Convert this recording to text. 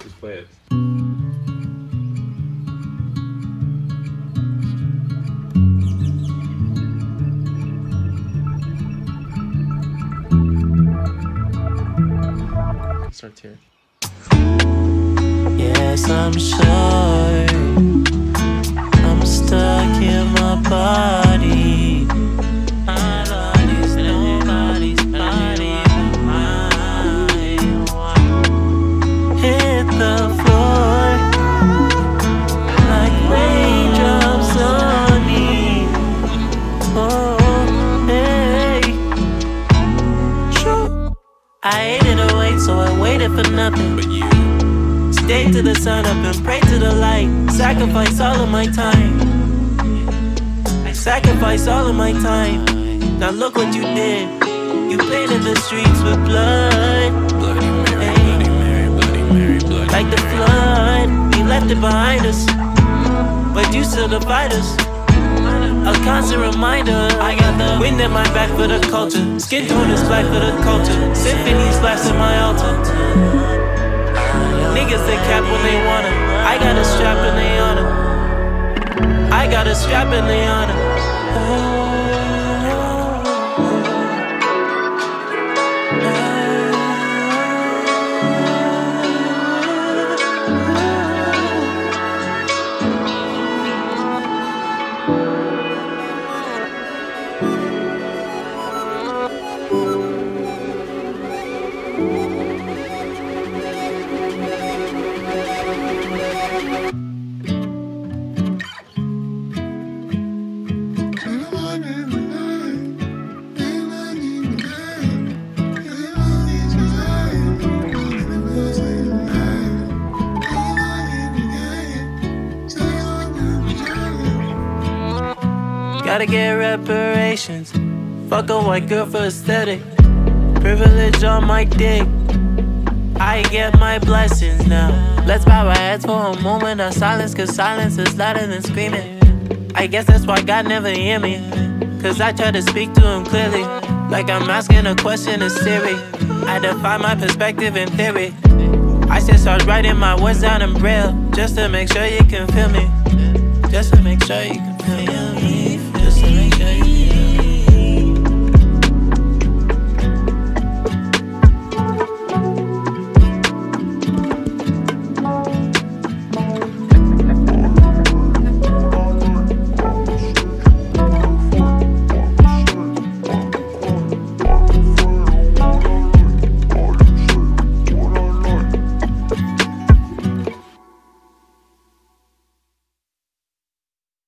Just play it. Starts here. Yes, I'm sure I'm stuck in my body. My body's nobody's body but mine. Hit the floor like raindrops on me. Oh, hey. True. I hated to wait, so I waited for nothing. But you stayed to the sun up and prayed to the light. Sacrifice all of my time. I sacrifice all of my time. Now look what you did. You painted the streets with blood. Bloody Mary, Bloody Mary, Bloody Mary, Bloody like the flood, we left it behind us, but you still divide us. A constant reminder, I got the wind at my back for the culture. Skin tone is black for the culture. Symphonies blasting my altar. Niggas they cap when they wanna. I got a strap and they honor. I got a strap and they honor. Gotta get reparations. Fuck a white girl for aesthetic. Privilege on my dick. I get my blessings now. Let's bow our heads for a moment of silence, cause silence is louder than screaming. I guess that's why God never hear me, cause I try to speak to him clearly, like I'm asking a question to Siri. I define my perspective in theory. I just start writing my words down in Braille, just to make sure you can feel me. Just to make sure you can feel me.